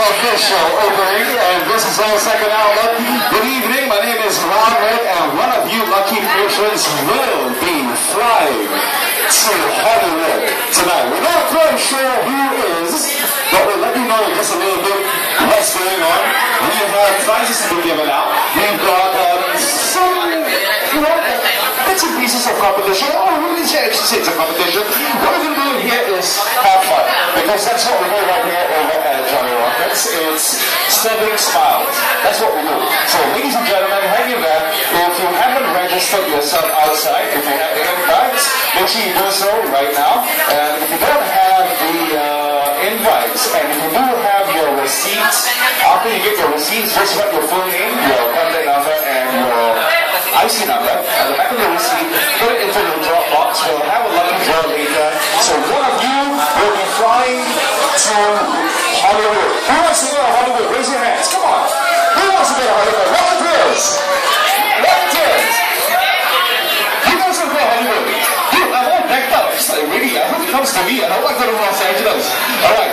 official opening, and this is our second outlet. Good evening, my name is Robert, and one of you lucky patrons will be flying to Hollywood tonight. We're not quite sure who is, but we'll let you know just a little bit what's going on. We have prizes to be given out. We've got some, bits and pieces of competition. Oh, we really say it's a competition. What we're going to do here is have fun, because that's what we do right here over at Johnny Rockets. It's studying smiles. That's what we do. So, ladies and gentlemen, hang in there. If you haven't registered yourself outside, if you have any cards, make sure you do so right now. And if you don't have the invites, and if you do have your receipts, after you get your receipts, just write your full name, your contact number, and your IC number at the back of the receipt. Put it into the drop box. We'll have a lucky draw later. So one of you will be flying to Hollywood. Who wants to go to Hollywood? Raise your hands. Come on. Who wants to go to Hollywood? Volunteers. Volunteers. You guys will go to Hollywood. Dude, I'm all backed up. It's like, really, I hope it comes to me. I don't like to go to Los Angeles. All right.